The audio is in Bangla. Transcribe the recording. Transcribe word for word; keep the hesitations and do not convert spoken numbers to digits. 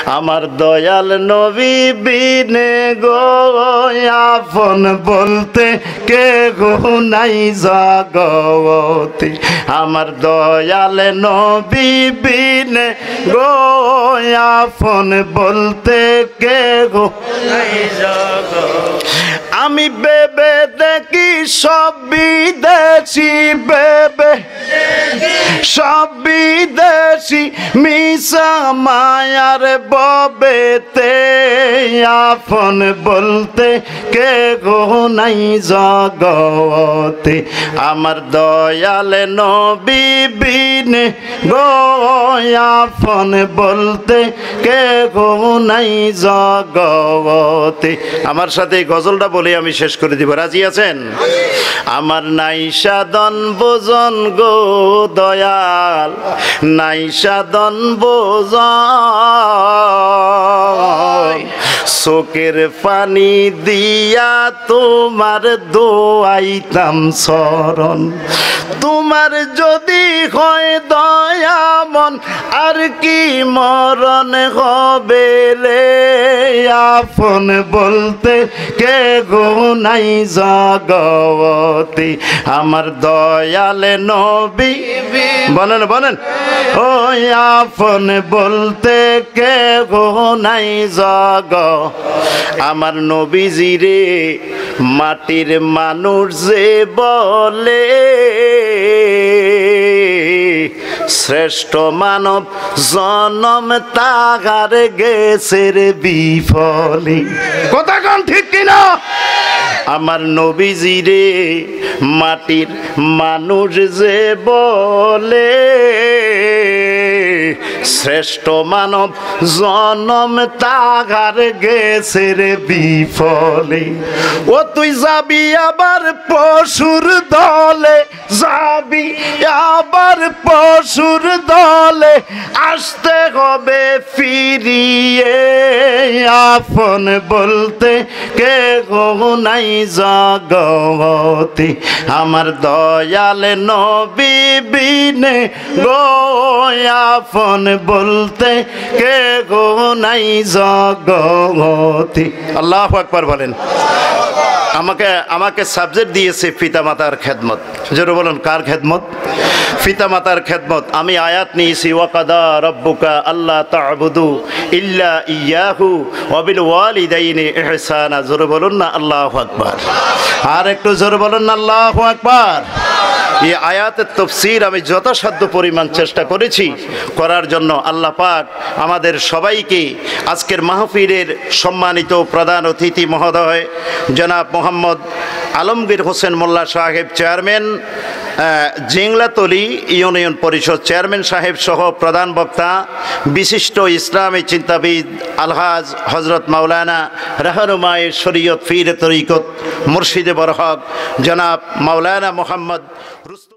আমার দয়াল নবী বিনে গো আপন বলতে কে গো নাই জগতে আমার দয়াল নবী বিনে গো আপন বলতে কে গো নাই জগতে আমি বেবে দেখি সব বিদেশি বেবে সব বিদেশি মিশা মায়ার ববেতে আপন বলতে কে গো নাই জগতে আমার দয়াল নবী বিনে গো আপন বলতে কে গো নাই জগতে আমার সাথে গজলটা বলে আমি শেষ করে দিব রাজি আছেন আমার নাই সাধন বোজন গো দয়াল নাই সাধন বোজন চোখের পানি দিয়া তোমার দোয়াইতাম শরণ তোমার যদি হয় দয়া মন আর কি মরণ হবে রে আপন বলতে কে গো নাই জগতে আমার দয়াল নবী বলেন বলেন ও আপন বলতে কে গো নাই জগ আমার নবীজি রে মাটির মানুষ যে বলে শ্রেষ্ঠ মানব জনম তাগার গেছে রে বিফলে কথা কোন ঠিক কিনা আমার নবীজি রে মাটির মানুষ যে বলে শ্রেষ্ঠ মানব জনম তাগার গেছে রে বিফলে ও তুই যাবি আবার পশুর দলে যাবি আবার পশুর দলে আসতে হবে ফিরিয়ে আপন বলতে কে গো নাই জগতে আমার দয়াল নবী বিনে গো আপন বলতে কে গো নাই জগতে আল্লাহু আকবার বলেন আমাকে আমাকে সাবজেক্ট দিয়েছে পিতামাতার খেদমত জোরে বলুন কার খেদমত পিতামাতার খেদমত আমি আয়াত নিয়েছি ওয়াকাদা রব্বুকা আল্লাহ তা'বুদু ইল্লা ইয়াহু ওয়া বিল ওয়ালিদাইনি ইহসানা জোরে বলুন না আল্লাহু আকবার আর একটু জোরে বলুন না আল্লাহু আকবার এই আয়াতের তাফসীর আমি যথাসাধ্য পরিমাণ চেষ্টা করেছি করার জন্য আল্লাহ পাক আমাদের সবাইকে আজকের মাহফিলের সম্মানিত প্রধান অতিথি মহোদয় জনাব মোহাম্মদ আলমগীর হোসেন মোল্লা সাহেব chairman Jinglatali union Parishad chairman সাহেব সহ প্রধান বক্তা বিশিষ্ট ইসলামী চিন্তাবিদ আলহাজ হজরত মাওলানা রাহনুমায়ে শরীয়ত পীর তরিকত মুর্শিদে বরহক জনাব মাওলানা মোহাম্মদ রুস্তম